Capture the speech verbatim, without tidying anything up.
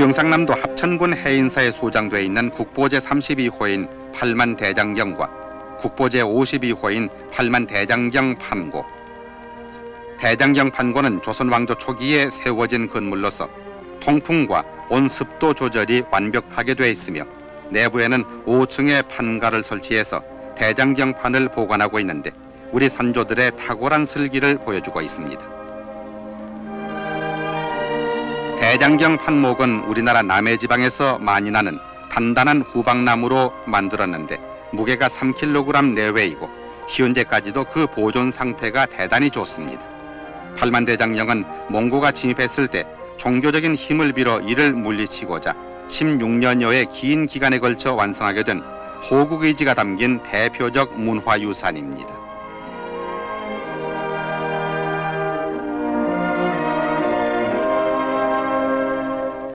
경상남도 합천군 해인사에 소장되어 있는 국보 제삼십이 호인 팔만 대장경과 국보 제오십이 호인 팔만 대장경 판고. 대장경 판고는 조선 왕조 초기에 세워진 건물로서 통풍과 온습도 조절이 완벽하게 되어 있으며 내부에는 오 층의 판가를 설치해서 대장경판을 보관하고 있는데 우리 선조들의 탁월한 슬기를 보여주고 있습니다. 대장경 판목은 우리나라 남해지방에서 많이 나는 단단한 후박나무로 만들었는데 무게가 삼 킬로그램 내외이고 현재까지도 그 보존 상태가 대단히 좋습니다. 팔만대장경은 몽고가 침입했을 때 종교적인 힘을 빌어 이를 물리치고자 십육 년여의 긴 기간에 걸쳐 완성하게 된 호국의지가 담긴 대표적 문화유산입니다.